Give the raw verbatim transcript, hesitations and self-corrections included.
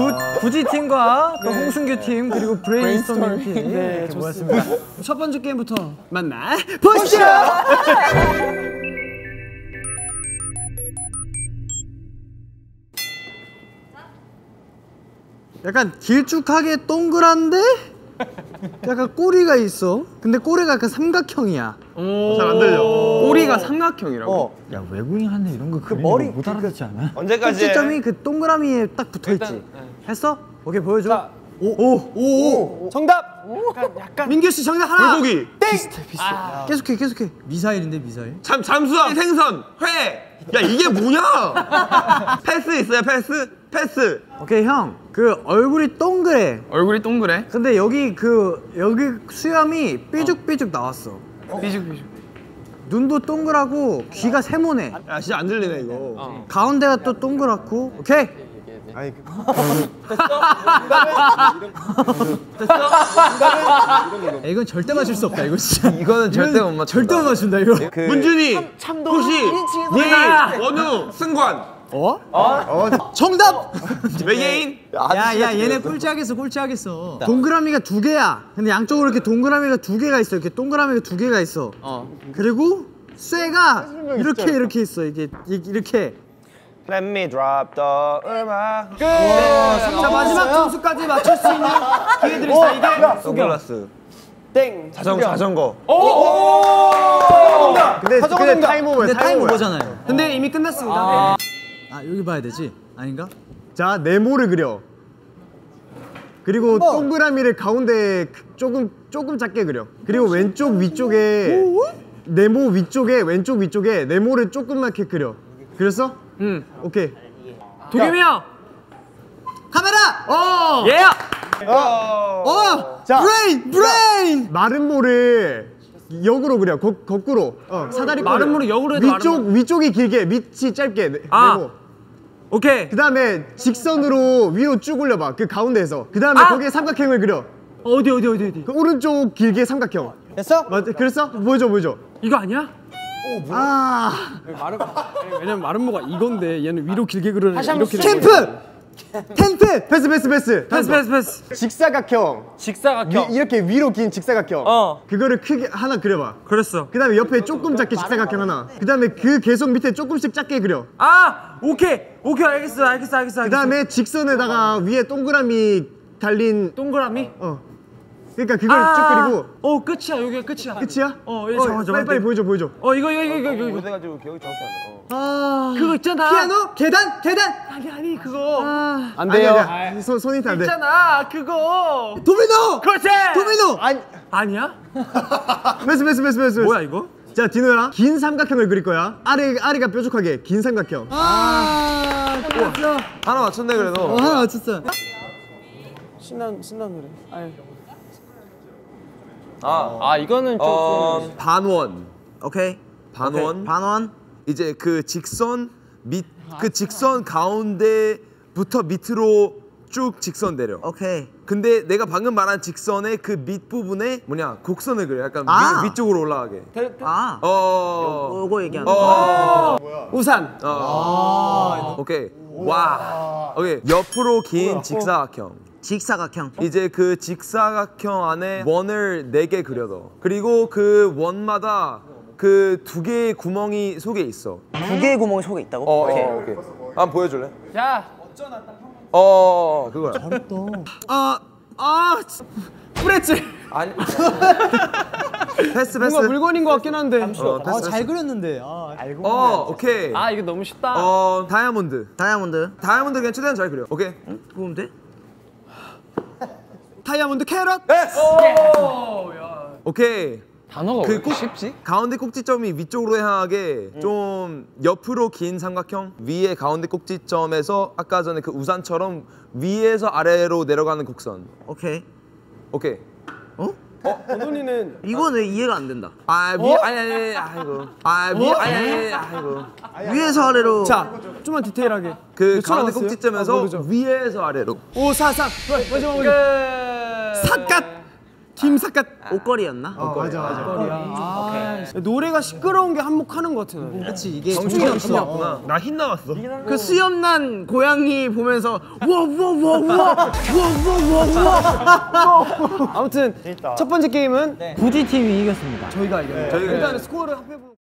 구지 팀과 또 홍순규 팀 그리고 브레인스토밍 팀 네, 이렇게 모였습니다. 첫 번째 게임부터 만나 보시죠. 약간 길쭉하게 동그란데 약간 꼬리가 있어. 근데 꼬리가 약간 삼각형이야. 잘 안 들려. 꼬리가 삼각형이라고? 어. 야 외국인한테 이런 거 그 머리 못 알아듣지 않아? 언제까지? 꼭지점이 그 동그라미에 딱 붙어 있지. 네. 했어? 오케이 보여줘. 자, 오오오 정답. 약간 민규 씨 정답 하나. 불고기. 비슷해 비슷해. 아. 계속해 계속해. 미사일인데 미사일. 참 잠수함, 생선, 회. 야 이게 뭐냐? 패스 있어요 패스? 패스. 오케이 형. 그 얼굴이 동그래. 얼굴이 동그래? 근데 여기 그 여기 수염이 삐죽삐죽 나왔어. 삐죽삐죽. 눈도 동그랗고 귀가 세모네. 야 진짜 안 들리네 이거. 어. 가운데가 또 동그랗고. 오케이. 아니 야, 이건 절대 맞출 수 없다. 이거 진짜. 이거는 절대 못 맞춘다. 절대 못 맞춘다 이거. 그... 문준이, 호시, 예인, 원우, 승관. 어? 어? 정답! 외계인? 야야 얘네 꼴찌하겠어 꼴찌하겠어. 동그라미가 두 개야. 근데 양쪽으로 이렇게 동그라미가 두 개가 있어. 이렇게 동그라미가 두 개가 있어. 어. 그리고 쇠가 이렇게 이렇게 있어. 이게 이렇게. Let me drop the 음악. 끝! 자 마지막 점수까지 맞출 수 있는 기회 드립니다. 이게 선글라스. 땡. 자전거. 자전거. 오! 근데 근데 타임 오버. 근데 타임 오버잖아요. 근데 이미 끝났습니다. 아. 아 여기 봐야 되지? 아닌가? 자 네모를 그려. 그리고 동그라미를 가운데 조금 조금 작게 그려. 그리고 왼쪽 위쪽에 네모 위쪽에 왼쪽 위쪽에 네모를 조금맣게 그려. 그렸어? 응. 오케이. 도겸이 형. 카메라! 어. 예. 어! 어! 자, 브레인! 브레인! 마른 모를 역으로 그려. 거, 거꾸로. 어, 사다리 마른 모를 역으로 해도 위쪽 마른 위쪽이 길게 밑이 짧게. 네, 아. 네모. 오케이. 그 다음에 직선으로 위로 쭉 올려봐. 그 가운데에서. 그 다음에 아! 거기에 삼각형을 그려. 어디 어디 어디 어디. 그 오른쪽 길게 삼각형. 됐어? 맞 그랬어? 보여줘 보여줘. 이거 아니야? 아. 마른 왜냐면 마른모가 이건데 얘는 위로 길게 그려는 이렇게 캠프! 텐트! 패스 패스 패스! 패스 패스 패스. 직사각형. 직사각형. 위, 이렇게 위로 긴 직사각형. 어. 그거를 크게 하나 그려봐. 그랬어. 그 다음에 옆에 조금 작게 직사각형 하나. 그 다음에 그 계속 밑에 조금씩 작게 그려. 아 오케이 오케이 알겠어 알겠어 알겠어. 그 다음에 직선에다가 위에 동그라미 달린. 동그라미. 어. 그러니까 그걸 아 쭉 그리고. 어 끝이야 여기가 끝이야. 끝이야? 어 예, 잠깐 잠깐. 빨리 빨리 보여줘 보여줘. 어 이거 이거 이거 이거 이거. 못해가지고 기억이 정확히 안 나. 어. 아. 그거 있잖아. 피아노? 계단? 계단? 아니 아니 그거. 아. 안 돼요. 손 손이 안 돼. 있잖아 그거. 도미노! 그렇지. 도미노! 아니. 아니야? 패스 패스 패스 패스. 뭐야 이거? 자 디노야 긴 삼각형을 그릴 거야. 아래 아래가 뾰족하게 긴 삼각형. 아, 끝났어. 하나 맞췄네 그래도. 어, 하나 맞췄어. 신난 신난 노래. 아유. 아, 아 이거는 좀. 어, 반원. 오케이. 반원. 오케이. 반원. 이제 그 직선 밑 그 직선 가운데부터 밑으로 쭉 직선 내려. 오케이. 근데 내가 방금 말한 직선의 그 밑 부분에 뭐냐 곡선을 그려. 약간 아. 위, 위쪽으로 올라가게. 아. 어. 요거 얘기하는 어. 거. 우산. 어. 오케이. 와. 오케이. 옆으로 긴 직사각형. 직사각형. 이제 그 직사각형 안에 원을 네 개 그려둬. 그리고 그 원마다 그 두 개의 구멍이 속에 있어. 두 개의 구멍이 속에 있다고? 어, 오케이. 오케이. 한번 보여줄래? 야. 어, 그거야. 잘했다. 아 아. 프레츠. 아니. 패스 패스. 뭔가 물건인 것 같긴 한데. 어, 패스, 아, 패스. 잘 그렸는데. 아, 알고. 어, 오케이. 아 이거 너무 쉽다. 어, 다이아몬드. 다이아몬드. 다이아몬드 그냥 최대한 잘 그려. 오케이. 응? 그거면 돼? 다이아몬드 캐럿. 패스. 오, 야. 오케이. 단어가 그 왜 이렇게 꼭- 쉽지? 가운데 꼭지점이 위쪽으로 향하게 좀 옆으로 긴 삼각형. 위에 가운데 꼭지점에서 아까 전에 그 우산처럼 위에서 아래로 내려가는 곡선. 오케이. 오케이. 어? 원훈이는 이거는 이해가 안 된다. 아, 위 아니 아니 아니 아이고. 아, 위 아니 아니 아이고. 위에서 아래로. 자 좀만 디테일하게. 그 몇 초 가운데 남았어요? 꼭지점에서 아, 모르죠. 위에서 아래로. 오 사 사. 마지막 우리. 끝. 삿갓. 김삿갓 옷걸이였나? 어, 맞아 맞아. 아, 노래가 시끄러운 게 한몫하는 것 같아. 그렇지 이게 정신이 없구나. 나 흰 나왔어. 그 수염난 고양이 보면서 와와와와와와와와 아무튼 첫 번째 게임은 구지 팀이 이겼습니다. 저희가 이겼네요. 저희가 일단 스코어를 합해보.